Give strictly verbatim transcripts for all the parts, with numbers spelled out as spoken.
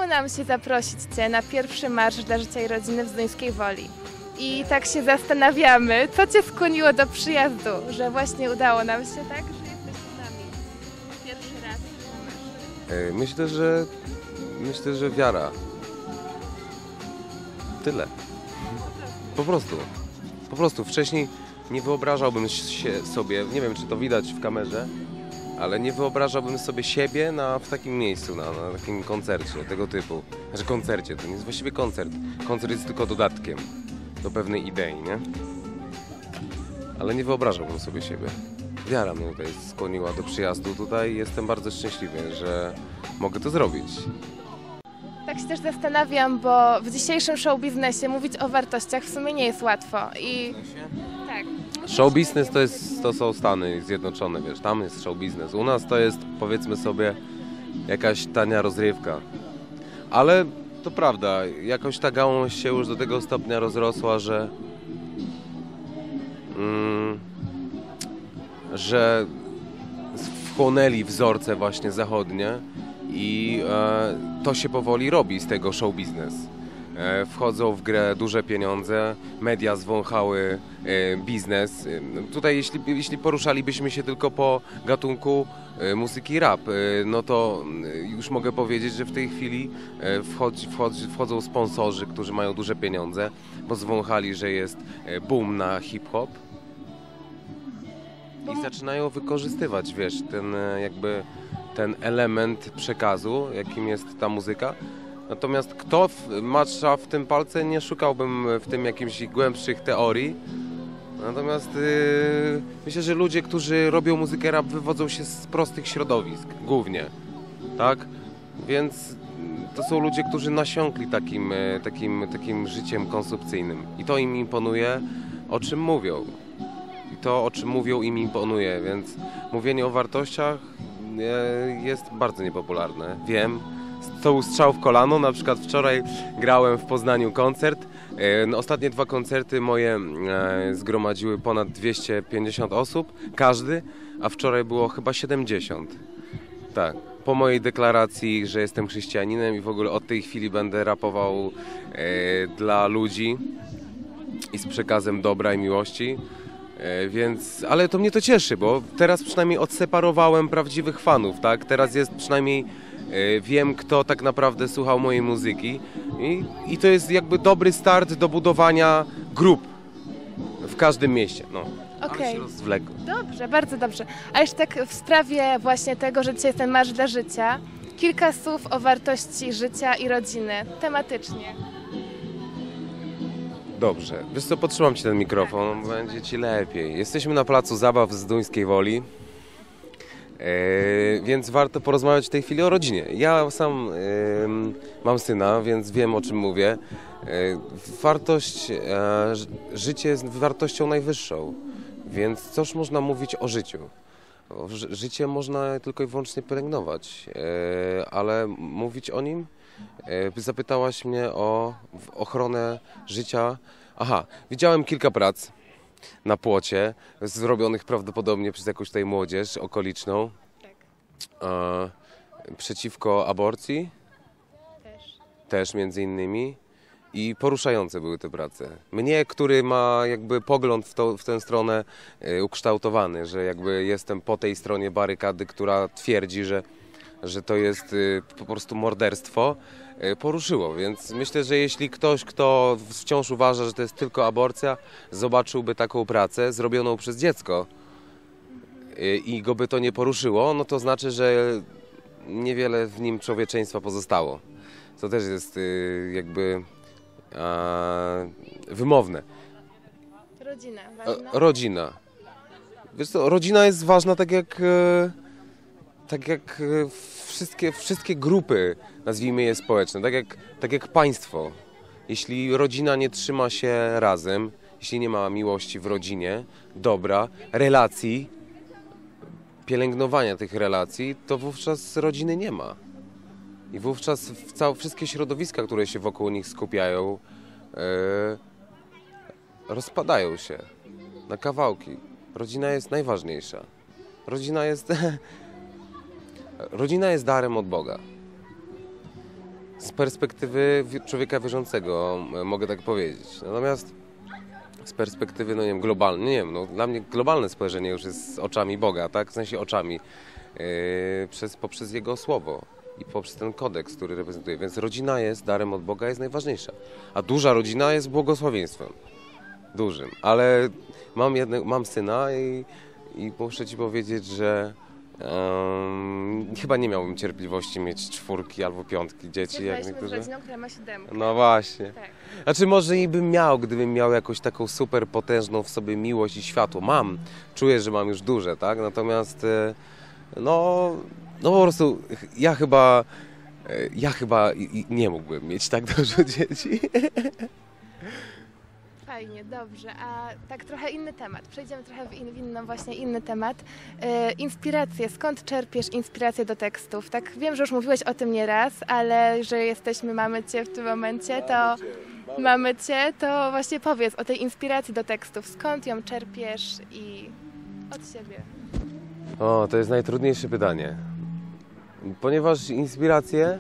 udało nam się zaprosić Cię na pierwszy Marsz dla Życia i Rodziny w Zduńskiej Woli. I tak się zastanawiamy, co Cię skłoniło do przyjazdu, że właśnie udało nam się, tak? Że jesteś z nami pierwszy raz na marszu. Myślę, że myślę, że wiara. Tyle. Po prostu. Po prostu. Wcześniej nie wyobrażałbym się sobie, nie wiem czy to widać w kamerze, ale nie wyobrażałbym sobie siebie na, w takim miejscu, na, na takim koncercie tego typu. Znaczy koncercie, to nie jest właściwie koncert. Koncert jest tylko dodatkiem do pewnej idei, nie? Ale nie wyobrażałbym sobie siebie. Wiara mnie tutaj skłoniła do przyjazdu tutaj i jestem bardzo szczęśliwy, że mogę to zrobić. Tak się też zastanawiam, bo w dzisiejszym show biznesie mówić o wartościach w sumie nie jest łatwo i... Tak. Show business to, jest, to są Stany Zjednoczone, wiesz, tam jest show business. U nas to jest, powiedzmy sobie, jakaś tania rozrywka. Ale to prawda, jakoś ta gałąź się już do tego stopnia rozrosła, że... Mm, że wchłonęli wzorce właśnie zachodnie i e, to się powoli robi z tego show biznes. E, wchodzą w grę duże pieniądze, media zwąchały e, biznes. E, tutaj jeśli, jeśli poruszalibyśmy się tylko po gatunku e, muzyki rap, e, no to e, już mogę powiedzieć, że w tej chwili e, wchodzi, wchodzi, wchodzą sponsorzy, którzy mają duże pieniądze, bo zwąchali, że jest e, boom na hip-hop. I zaczynają wykorzystywać, wiesz, ten jakby ten element przekazu, jakim jest ta muzyka. Natomiast kto macza w tym palce, nie szukałbym w tym jakichś głębszych teorii. Natomiast yy, myślę, że ludzie, którzy robią muzykę rap, wywodzą się z prostych środowisk, głównie, tak? Więc to są ludzie, którzy nasiąkli takim, takim, takim życiem konsumpcyjnym. I to im imponuje, o czym mówią. I to, o czym mówią, im imponuje, więc mówienie o wartościach jest bardzo niepopularne. Wiem, to strzał w kolano, na przykład wczoraj grałem w Poznaniu koncert. Ostatnie dwa koncerty moje zgromadziły ponad dwieście pięćdziesiąt osób, każdy, a wczoraj było chyba siedemdziesiąt. Tak, po mojej deklaracji, że jestem chrześcijaninem i w ogóle od tej chwili będę rapował dla ludzi i z przekazem dobra i miłości. Więc, ale to mnie to cieszy, bo teraz przynajmniej odseparowałem prawdziwych fanów, tak? Teraz jest przynajmniej, e, wiem, kto tak naprawdę słuchał mojej muzyki i, i to jest jakby dobry start do budowania grup w każdym mieście, no. Okej. Ale się rozwlekło. Dobrze, bardzo dobrze. A jeszcze tak w sprawie właśnie tego, że dzisiaj jest ten Marsz dla Życia, kilka słów o wartości życia i rodziny, tematycznie. Dobrze. Wiesz co, podtrzymam Ci ten mikrofon, będzie Ci lepiej. Jesteśmy na placu zabaw z Zduńskiej Woli, e, więc warto porozmawiać w tej chwili o rodzinie. Ja sam e, mam syna, więc wiem, o czym mówię. E, wartość, e, życie jest wartością najwyższą, więc cóż można mówić o życiu? O, życie można tylko i wyłącznie pielęgnować, e, ale mówić o nim? Zapytałaś mnie o ochronę życia. Aha, widziałem kilka prac na płocie, zrobionych prawdopodobnie przez jakąś tutaj młodzież okoliczną. Tak. E, przeciwko aborcji. Też. Też między innymi. I poruszające były te prace. Mnie, który ma jakby pogląd w, to, w tę stronę e, ukształtowany, że jakby jestem po tej stronie barykady, która twierdzi, że że to jest y, po prostu morderstwo, y, poruszyło. Więc myślę, że jeśli ktoś, kto wciąż uważa, że to jest tylko aborcja, zobaczyłby taką pracę zrobioną przez dziecko y, i go by to nie poruszyło, no to znaczy, że niewiele w nim człowieczeństwa pozostało. To też jest y, jakby a, wymowne. Rodzina, ważna? O, rodzina. Wiesz co, rodzina jest ważna tak jak... Y, tak jak wszystkie, wszystkie grupy, nazwijmy je społeczne, tak jak, tak jak państwo. Jeśli rodzina nie trzyma się razem, jeśli nie ma miłości w rodzinie, dobra, relacji, pielęgnowania tych relacji, to wówczas rodziny nie ma. I wówczas w całe, wszystkie środowiska, które się wokół nich skupiają, yy, rozpadają się na kawałki. Rodzina jest najważniejsza. Rodzina jest... Rodzina jest darem od Boga. z perspektywy człowieka wierzącego, mogę tak powiedzieć. Natomiast z perspektywy, no nie wiem, globalnej, nie wiem, no dla mnie globalne spojrzenie już jest z oczami Boga, tak? W sensie oczami, yy, przez, poprzez Jego Słowo i poprzez ten kodeks, który reprezentuje. Więc rodzina jest darem od Boga, jest najważniejsza. A duża rodzina jest błogosławieństwem. Dużym. Ale mam, jedne, mam syna i, i muszę ci powiedzieć, że Um, chyba nie miałbym cierpliwości mieć czwórki albo piątki dzieci. Jak niektórzy. Z rodziną, która ma siódemkę. No właśnie. Tak. Znaczy może i bym miał, gdybym miał jakąś taką super potężną w sobie miłość i światło. Mam. Czuję, że mam już duże, tak? Natomiast no, no po prostu ja chyba ja chyba nie mógłbym mieć tak dużo dzieci. Fajnie, dobrze. A tak trochę inny temat. Przejdziemy trochę w, in, w inny, właśnie inny temat. E, inspiracje. Skąd czerpiesz inspirację do tekstów? Tak, wiem, że już mówiłeś o tym nieraz, ale że jesteśmy, mamy Cię w tym momencie, to mamy Cię, to właśnie powiedz o tej inspiracji do tekstów. Skąd ją czerpiesz i od siebie? O, to jest najtrudniejsze pytanie. Ponieważ inspiracje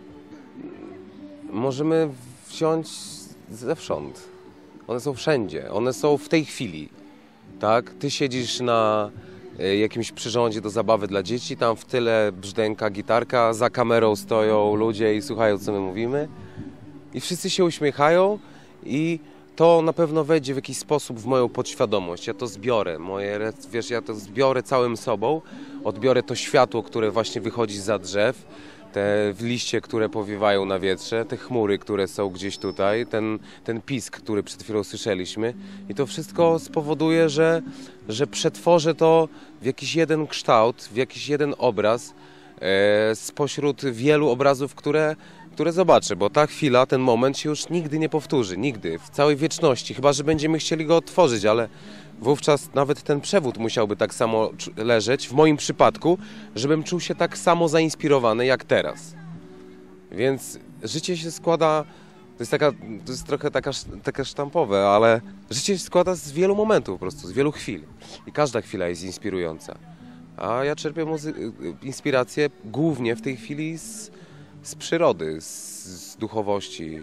możemy wziąć zewsząd. One są wszędzie, one są w tej chwili, tak? Ty siedzisz na y, jakimś przyrządzie do zabawy dla dzieci, tam w tyle brzdęka gitarka, za kamerą stoją ludzie i słuchają, co my mówimy i wszyscy się uśmiechają i to na pewno wejdzie w jakiś sposób w moją podświadomość. Ja to zbiorę, moje, wiesz, ja to zbiorę całym sobą, odbiorę to światło, które właśnie wychodzi zza drzew, te liście, które powiewają na wietrze, te chmury, które są gdzieś tutaj, ten, ten pisk, który przed chwilą słyszeliśmy i to wszystko spowoduje, że, że przetworzę to w jakiś jeden kształt, w jakiś jeden obraz e, spośród wielu obrazów, które, które zobaczę, bo ta chwila, ten moment się już nigdy nie powtórzy, nigdy, w całej wieczności, chyba że będziemy chcieli go odtworzyć, ale wówczas nawet ten przewód musiałby tak samo leżeć, w moim przypadku, żebym czuł się tak samo zainspirowany jak teraz. Więc życie się składa, to jest, taka, to jest trochę taka, taka sztampowe, ale życie się składa z wielu momentów po prostu, z wielu chwil. I każda chwila jest inspirująca. A ja czerpię muzy- inspirację głównie w tej chwili z, z przyrody, z, z duchowości.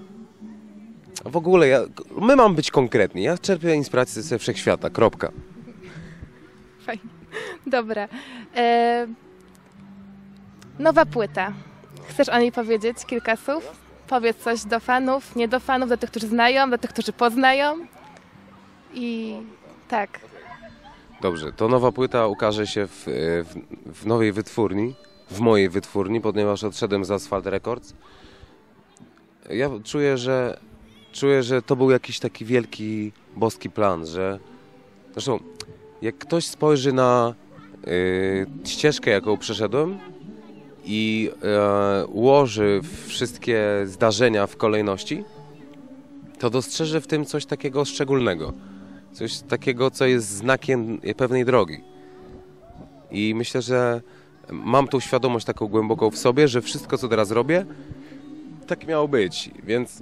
W ogóle, ja, my mamy być konkretni. Ja czerpię inspirację ze wszechświata, kropka. Fajnie. Dobra. E... Nowa płyta. Chcesz o niej powiedzieć kilka słów? Powiedz coś do fanów, nie do fanów, do tych, którzy znają, do tych, którzy poznają. I tak. Dobrze, to nowa płyta ukaże się w, w, w nowej wytwórni, w mojej wytwórni, ponieważ odszedłem z Asphalt Records. Ja czuję, że Czuję, że to był jakiś taki wielki, boski plan, że zresztą jak ktoś spojrzy na y, ścieżkę, jaką przeszedłem i y, ułoży wszystkie zdarzenia w kolejności, to dostrzeże w tym coś takiego szczególnego, coś takiego, co jest znakiem pewnej drogi. I myślę, że mam tą świadomość taką głęboką w sobie, że wszystko, co teraz robię, tak miało być, więc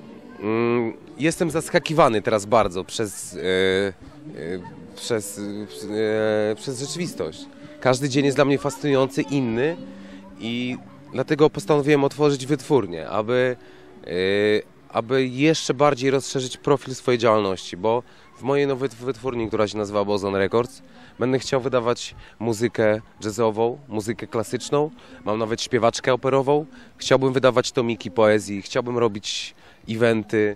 jestem zaskakiwany teraz bardzo przez, e, e, przez, e, przez rzeczywistość. Każdy dzień jest dla mnie fascynujący, inny i dlatego postanowiłem otworzyć wytwórnię, aby, e, aby jeszcze bardziej rozszerzyć profil swojej działalności, bo w mojej nowej wytwórni, która się nazywa Bozon Records, będę chciał wydawać muzykę jazzową, muzykę klasyczną, mam nawet śpiewaczkę operową, chciałbym wydawać tomiki poezji, chciałbym robić eventy,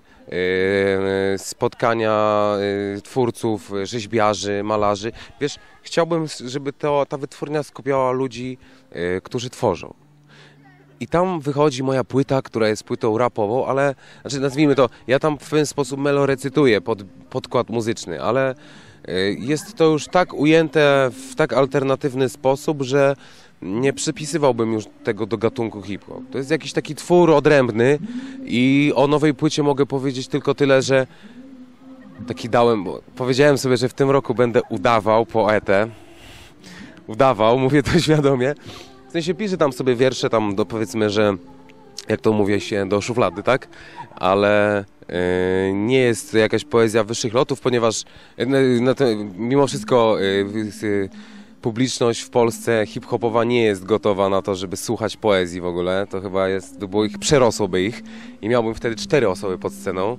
spotkania twórców, rzeźbiarzy, malarzy. Wiesz, chciałbym, żeby to, ta wytwórnia skupiała ludzi, którzy tworzą. I tam wychodzi moja płyta, która jest płytą rapową, ale, znaczy nazwijmy to, ja tam w pewien sposób melorecytuję pod, podkład muzyczny, ale jest to już tak ujęte w tak alternatywny sposób, że nie przypisywałbym już tego do gatunku hip-hop. To jest jakiś taki twór odrębny i o nowej płycie mogę powiedzieć tylko tyle, że taki dałem, bo powiedziałem sobie, że w tym roku będę udawał poetę. Udawał, mówię to świadomie. W sensie piszę tam sobie wiersze, tam do, powiedzmy, że jak to mówię się, do szuflady, tak? Ale yy, nie jest to jakaś poezja wyższych lotów, ponieważ yy, no to, mimo wszystko yy, yy, publiczność w Polsce hip-hopowa nie jest gotowa na to, żeby słuchać poezji w ogóle. To chyba jest, to było ich, przerosłoby ich i miałbym wtedy cztery osoby pod sceną.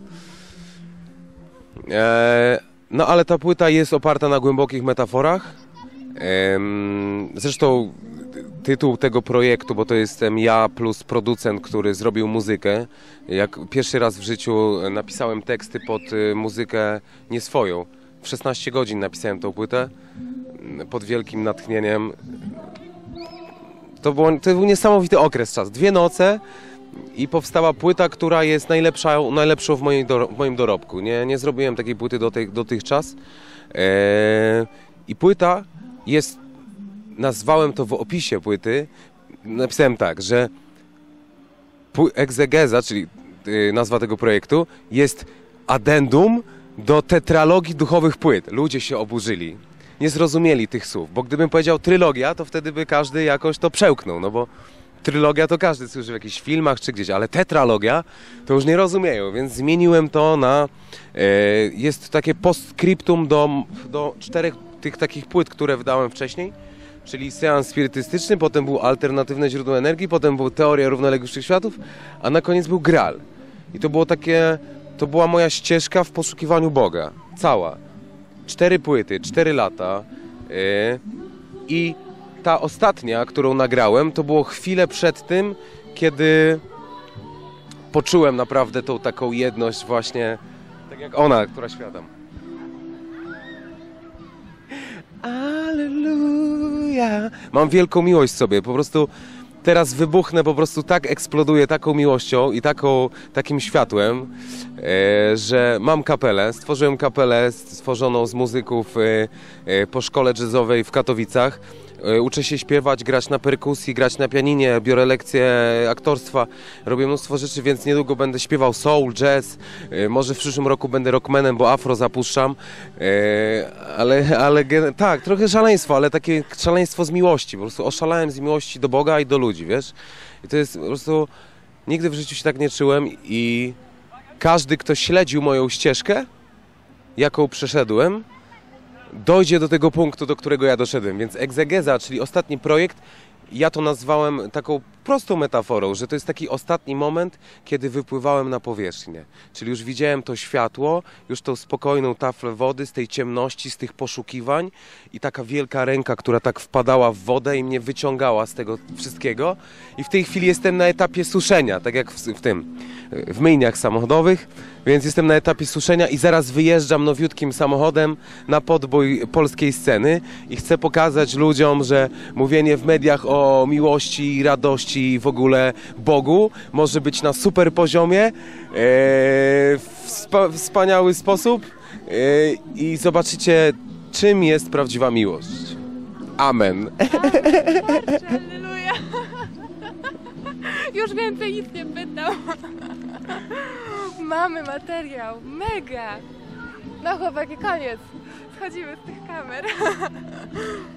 E, no ale ta płyta jest oparta na głębokich metaforach. E, zresztą tytuł tego projektu, bo to jestem ja plus producent, który zrobił muzykę. Jak pierwszy raz w życiu napisałem teksty pod muzykę nie swoją. W szesnaście godzin napisałem tą płytę pod wielkim natchnieniem. To, było, to był niesamowity okres czas. Dwie noce i powstała płyta, która jest najlepsza, najlepszą w, mojej do, w moim dorobku. Nie, nie zrobiłem takiej płyty do tej, dotychczas. Eee, I płyta jest, nazwałem to w opisie płyty, napisałem tak, że egzegeza, czyli yy, nazwa tego projektu, jest addendum do tetralogii duchowych płyt. Ludzie się oburzyli. Nie zrozumieli tych słów, bo gdybym powiedział trylogia, to wtedy by każdy jakoś to przełknął, no bo trylogia to każdy słyszy w jakichś filmach czy gdzieś, ale tetralogia to już nie rozumieją, więc zmieniłem to na... E, jest takie postscriptum do, do czterech tych takich płyt, które wydałem wcześniej, czyli seans spirytystyczny, potem był alternatywne źródło energii, potem była teoria równoległych wszechświatów, a na koniec był Graal. I to było takie... To była moja ścieżka w poszukiwaniu Boga. Cała. Cztery płyty, cztery lata. Yy, I ta ostatnia, którą nagrałem, to było chwilę przed tym, kiedy poczułem naprawdę tą taką jedność właśnie, tak jak ona, która śpiewam. Alleluja. Mam wielką miłość w sobie, po prostu teraz wybuchnę, po prostu tak eksploduję taką miłością i taką, takim światłem, e, że mam kapelę. Stworzyłem kapelę stworzoną z muzyków e, e, po szkole jazzowej w Katowicach. E, uczę się śpiewać, grać na perkusji, grać na pianinie, biorę lekcje aktorstwa, robię mnóstwo rzeczy, więc niedługo będę śpiewał soul, jazz. E, może w przyszłym roku będę rockmanem, bo afro zapuszczam. E, ale, ale tak, trochę szaleństwo, ale takie szaleństwo z miłości. Po prostu oszalałem z miłości do Boga i do ludzi, wiesz? I to jest po prostu... Nigdy w życiu się tak nie czułem i każdy, kto śledził moją ścieżkę, jaką przeszedłem, dojdzie do tego punktu, do którego ja doszedłem. Więc egzegeza, czyli ostatni projekt, ja to nazwałem taką prostą metaforą, że to jest taki ostatni moment, kiedy wypływałem na powierzchnię. Czyli już widziałem to światło, już tą spokojną taflę wody z tej ciemności, z tych poszukiwań i taka wielka ręka, która tak wpadała w wodę i mnie wyciągała z tego wszystkiego. I w tej chwili jestem na etapie suszenia, tak jak w, w tym, w myjniach samochodowych, więc jestem na etapie suszenia i zaraz wyjeżdżam nowiutkim samochodem na podbój polskiej sceny i chcę pokazać ludziom, że mówienie w mediach o miłości i radości i w ogóle Bogu może być na super poziomie, e, w spa, wspaniały sposób e, i zobaczycie, czym jest prawdziwa miłość. Amen. Alleluja. Już więcej nic nie pytam. Mamy materiał, mega. No chłopaki, koniec. Schodzimy z tych kamer.